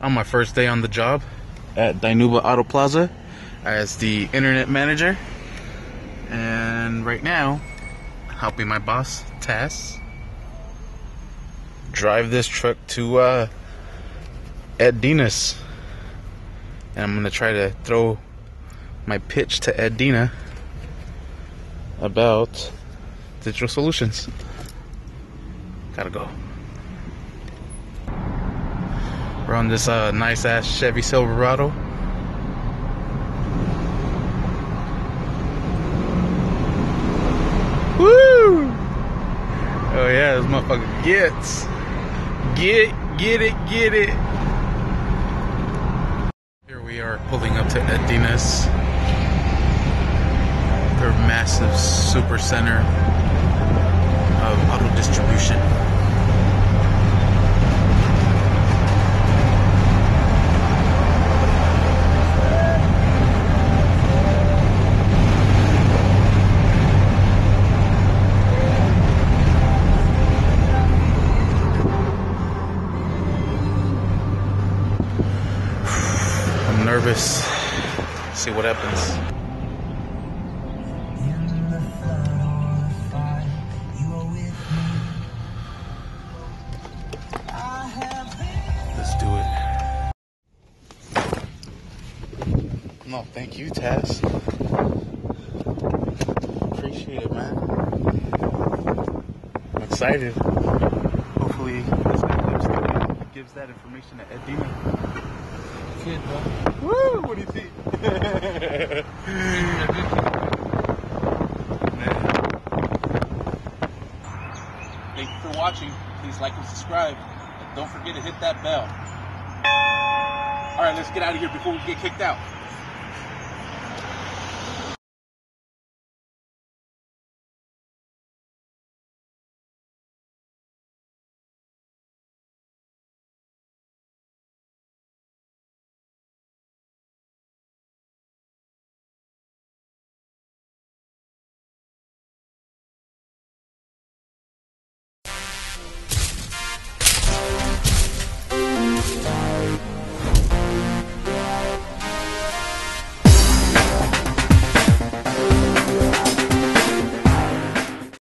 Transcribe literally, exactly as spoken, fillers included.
On my first day on the job at DINUBA Auto Plaza as the internet manager, and right now helping my boss Tess drive this truck to uh, Ed Dena's, and I'm gonna try to throw my pitch to Ed Dena about digital solutions. Gotta go. We're on this uh, nice ass Chevy Silverado. Woo! Oh yeah, this motherfucker gets. Get, get it, get it. Here we are pulling up to Ed Dena's. Their massive super center of auto distribution. I'm nervous. See what happens. Let's do it. No, thank you, Tess. Appreciate it, man. I'm excited. Hopefully, this guy gives, gives that information to Ed Dena. Kid, bro. Woo! What do you think? Thank you for watching. Please like and subscribe. And don't forget to hit that bell. Alright, let's get out of here before we get kicked out.